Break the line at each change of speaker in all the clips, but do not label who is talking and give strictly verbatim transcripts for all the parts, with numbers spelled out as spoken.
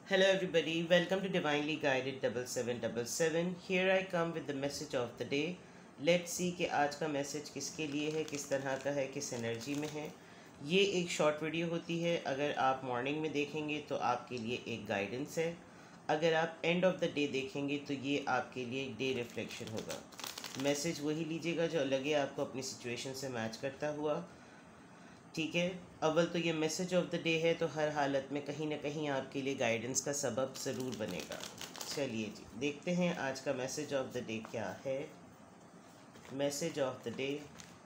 Hello everybody, welcome to Divinely Guided double seven double seven. Here I come with the message of the day. Let's see कि आज का message किसके लिए है, किस तरह का है, किस एनर्जी में है. ये एक शॉर्ट वीडियो होती है. अगर आप मॉर्निंग में देखेंगे तो आपके लिए एक गाइडेंस है. अगर आप एंड ऑफ द डे देखेंगे तो ये आपके लिए एक डे रिफ्लेक्शन होगा. मैसेज वही लीजिएगा जो लगे आपको अपनी सिचुएशन से मैच करता हुआ. ठीक है. अव्वल तो ये मैसेज ऑफ द डे है, तो हर हालत में कहीं ना कहीं आपके लिए गाइडेंस का सबब ज़रूर बनेगा. चलिए जी, देखते हैं आज का मैसेज ऑफ द डे क्या है. Message of the day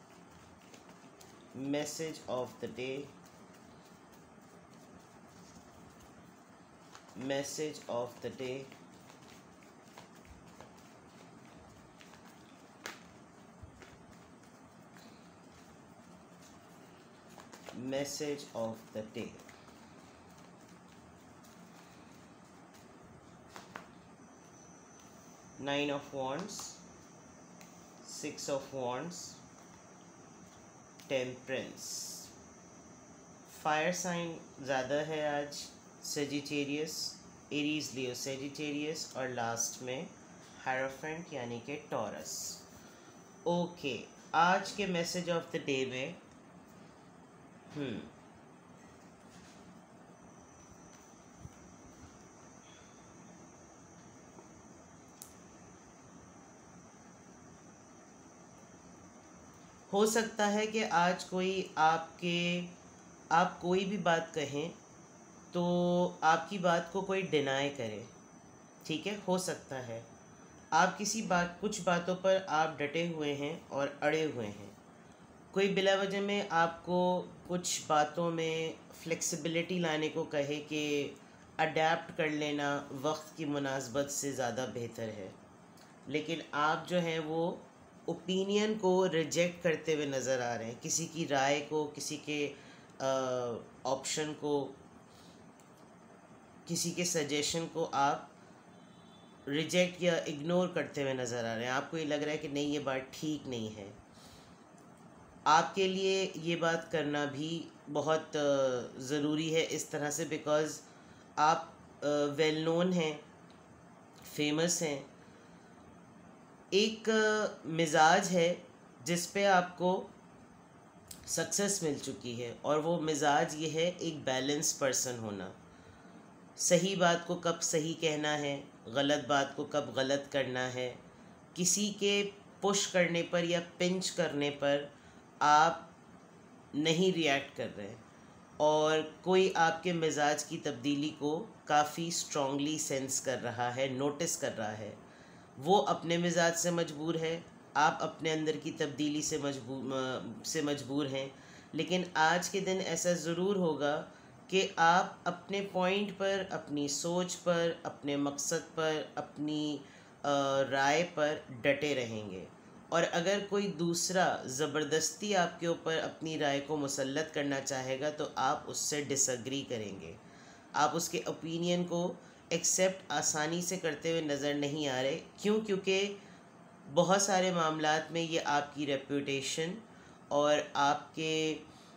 message of the day message of the day message of the day. Nine of Wands, Six of Wands, Temperance. Fire sign ज़्यादा है आज. सेजिटेरियस, एरीज, लियो, सेजिटेरियस और last में hierophant यानी कि taurus. Okay, आज के message of the day में हम्म हो सकता है कि आज कोई आपके आप कोई भी बात कहें तो आपकी बात को कोई डिनाई करे. ठीक है, हो सकता है आप किसी बात कुछ बातों पर आप डटे हुए हैं और अड़े हुए हैं. कोई बिला वजह में आपको कुछ बातों में फ्लेक्सिबिलिटी लाने को कहे कि अडेप्ट कर लेना वक्त की मुनासबत से ज़्यादा बेहतर है, लेकिन आप जो हैं वो ओपिनियन को रिजेक्ट करते हुए नज़र आ रहे हैं. किसी की राय को, किसी के ऑप्शन को, किसी के सजेशन को आप रिजेक्ट या इग्नोर करते हुए नज़र आ रहे हैं. आपको ये लग रहा है कि नहीं, ये बात ठीक नहीं है. आपके लिए ये बात करना भी बहुत ज़रूरी है इस तरह से, बिकॉज़ आप वेल नोन हैं, फेमस हैं. एक मिजाज है जिस पे आपको सक्सेस मिल चुकी है, और वो मिजाज ये है एक बैलेंस पर्सन होना. सही बात को कब सही कहना है, गलत बात को कब गलत करना है. किसी के पुश करने पर या पिंच करने पर आप नहीं रिएक्ट कर रहे हैं, और कोई आपके मिजाज की तब्दीली को काफ़ी स्ट्रॉन्गली सेंस कर रहा है, नोटिस कर रहा है. वो अपने मिजाज से मजबूर है, आप अपने अंदर की तब्दीली से मजबूर से मजबूर हैं. लेकिन आज के दिन ऐसा ज़रूर होगा कि आप अपने पॉइंट पर, अपनी सोच पर, अपने मकसद पर, अपनी राय पर डटे रहेंगे. और अगर कोई दूसरा ज़बरदस्ती आपके ऊपर अपनी राय को मुसल्लत करना चाहेगा तो आप उससे डिसएग्री करेंगे. आप उसके ओपिनियन को एक्सेप्ट आसानी से करते हुए नज़र नहीं आ रहे. क्यों? क्योंकि बहुत सारे मामलात में ये आपकी रेप्यूटेशन और आपके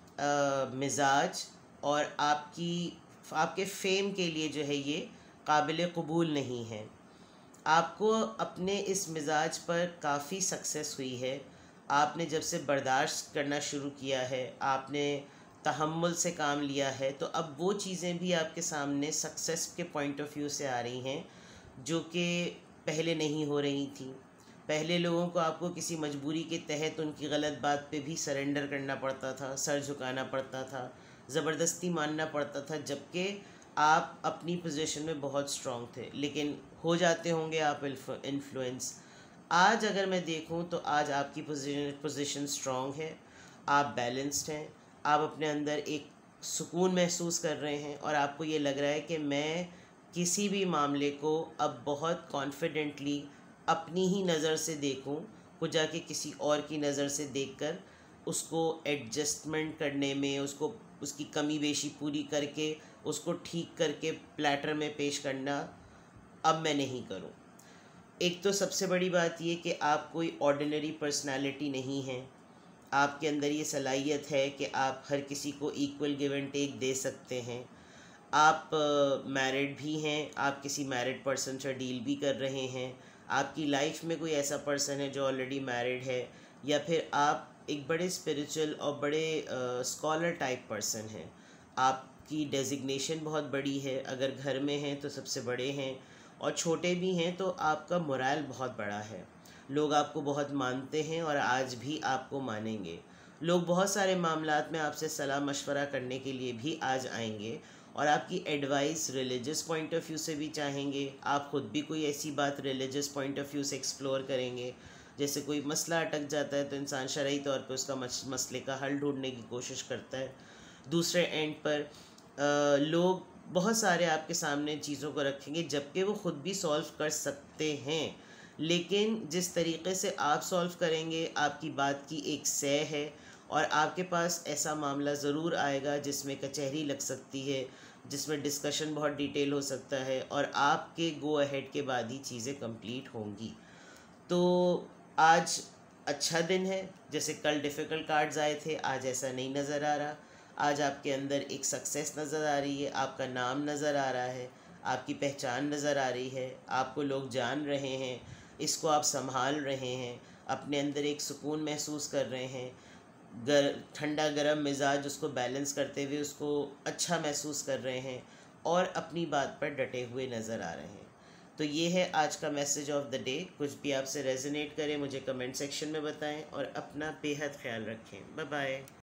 आ, मिजाज और आपकी आपके फेम के लिए जो है ये काबिल कबूल नहीं है. आपको अपने इस मिजाज पर काफ़ी सक्सेस हुई है. आपने जब से बर्दाश्त करना शुरू किया है, आपने तहम्मुल से काम लिया है, तो अब वो चीज़ें भी आपके सामने सक्सेस के पॉइंट ऑफ व्यू से आ रही हैं जो कि पहले नहीं हो रही थी. पहले लोगों को आपको किसी मजबूरी के तहत उनकी गलत बात पे भी सरेंडर करना पड़ता था, सर झुकाना पड़ता था, ज़बरदस्ती मानना पड़ता था, जबकि आप अपनी पोजीशन में बहुत स्ट्रॉन्ग थे. लेकिन हो जाते होंगे आप इन्फ्लुएंस. आज अगर मैं देखूं तो आज आपकी पोजीशन पोजीशन स्ट्रॉन्ग है, आप बैलेंस्ड हैं, आप अपने अंदर एक सुकून महसूस कर रहे हैं, और आपको ये लग रहा है कि मैं किसी भी मामले को अब बहुत कॉन्फिडेंटली अपनी ही नज़र से देखूं, को जाके किसी और की नज़र से देखकर उसको एडजस्टमेंट करने में, उसको उसकी कमी बेशी पूरी करके उसको ठीक करके प्लेटर में पेश करना अब मैं नहीं करूं. एक तो सबसे बड़ी बात ये कि आप कोई ऑर्डिनरी पर्सनालिटी नहीं हैं. आपके अंदर ये सलाहियत है कि आप हर किसी को इक्वल गिव एंड टेक दे सकते हैं. आप मैरिड uh, भी हैं, आप किसी मैरिड पर्सन से डील भी कर रहे हैं, आपकी लाइफ में कोई ऐसा पर्सन है जो ऑलरेडी मैरिड है, या फिर आप एक बड़े स्पिरिचुअल और बड़े स्कॉलर टाइप पर्सन हैं। आपकी डेजिग्नेशन बहुत बड़ी है, अगर घर में हैं तो सबसे बड़े हैं, और छोटे भी हैं तो आपका मोरल बहुत बड़ा है। लोग आपको बहुत मानते हैं और आज भी आपको मानेंगे। लोग बहुत सारे मामलात में आपसे सलाह मशवरा करने के लिए भी आज आएंगे और आपकी advice religious point of view से भी चाहेंगे। आप ख़ुद भी कोई ऐसी बात रिलीजियस पॉइंट ऑफ व्यू से एक्सप्लोर करेंगे। जैसे कोई मसला अटक जाता है तो इंसान शरई तौर पे उसका मसले का हल ढूंढने की कोशिश करता है। दूसरे एंड पर आ, लोग बहुत सारे आपके सामने चीज़ों को रखेंगे जबकि वो ख़ुद भी सॉल्व कर सकते हैं, लेकिन जिस तरीक़े से आप सॉल्व करेंगे आपकी बात की एक सह है, और आपके पास ऐसा मामला ज़रूर आएगा जिसमें कचहरी लग सकती है, जिसमें डिस्कशन बहुत डिटेल हो सकता है, और आपके गो अहेड के बाद ही चीज़ें कंप्लीट होंगी। तो आज अच्छा दिन है। जैसे कल डिफ़िकल्ट कार्ड्स आए थे, आज ऐसा नहीं नज़र आ रहा। आज आपके अंदर एक सक्सेस नज़र आ रही है, आपका नाम नज़र आ रहा है, आपकी पहचान नज़र आ रही है, आपको लोग जान रहे हैं, इसको आप संभाल रहे हैं, अपने अंदर एक सुकून महसूस कर रहे हैं, गर ठंडा गरम मिजाज उसको बैलेंस करते हुए उसको अच्छा महसूस कर रहे हैं, और अपनी बात पर डटे हुए नज़र आ रहे हैं। तो ये है आज का मैसेज ऑफ द डे। कुछ भी आपसे रेजोनेट करे मुझे कमेंट सेक्शन में बताएं, और अपना बेहद ख्याल रखें। Bye bye.